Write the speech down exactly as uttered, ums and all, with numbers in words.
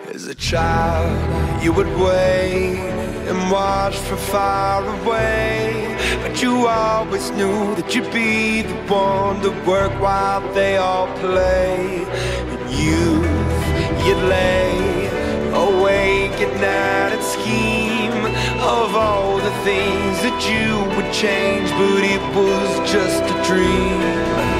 As a child, you would wait and watch from far away, but you always knew that you'd be the one to work while they all play. In youth, you'd lay awake at night and scheme of all the things that you would change, but it was just a dream.